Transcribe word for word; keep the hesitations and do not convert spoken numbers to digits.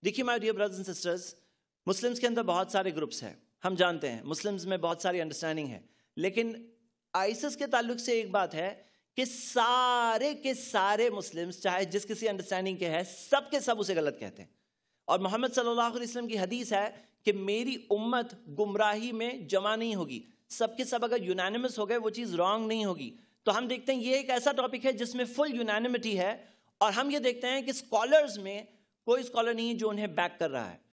देखिए my dear brothers and sisters, Muslims के अंदर बहुत सारे ग्रुप्स हैं, हम जानते हैं मुस्लिम्स में बहुत सारी अंडरस्टैंडिंग है, लेकिन आईसिस के ताल्लुक से एक बात है कि सारे के सारे मुस्लिम्स चाहे जिस किसी अंडरस्टैंडिंग के हैं, सब के सब उसे गलत कहते हैं। और मोहम्मद सल्लल्लाहु अलैहि वसल्लम की हदीस है कि मेरी उम्मत गुमराही में जमा नहीं होगी, सबके सब अगर यूनानिमस हो गए वो चीज़ रॉन्ग नहीं होगी। तो हम देखते हैं ये एक ऐसा टॉपिक है जिसमें फुल यूनानिमिटी है, और हम ये देखते हैं कि स्कॉलर्स में कोई स्कॉलर नहीं है जो उन्हें बैक कर रहा है।